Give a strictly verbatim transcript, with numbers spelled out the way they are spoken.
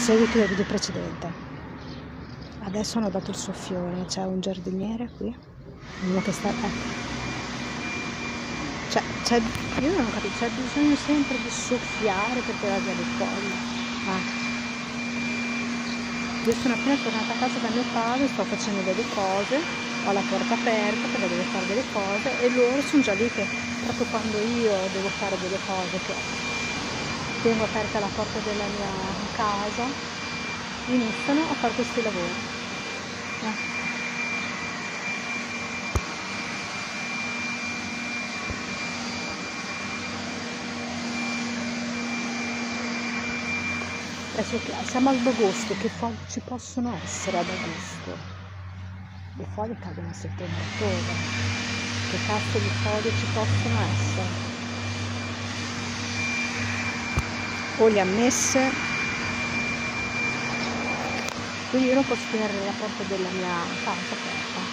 seguito del video precedente. Adesso hanno dato il soffione, c'è un giardiniere qui, uno che sta... ecco. Cioè, c'è, io non ho capito, c'è bisogno sempre di soffiare per tirare via le foglie. Ah. Io sono appena tornata a casa da mio padre, sto facendo delle cose, ho la porta aperta perché devo fare delle cose e loro sono già lì che proprio quando io devo fare delle cose, che tengo aperta la porta della mia casa, iniziano a fare questi lavori. Eh. Adesso siamo ad agosto, che foglie ci possono essere ad agosto? Le foglie cadono a settembre-ottobre, che cazzo di foglie ci possono essere? O le ha messe, quindi io non posso tenere la porta della mia casa aperta.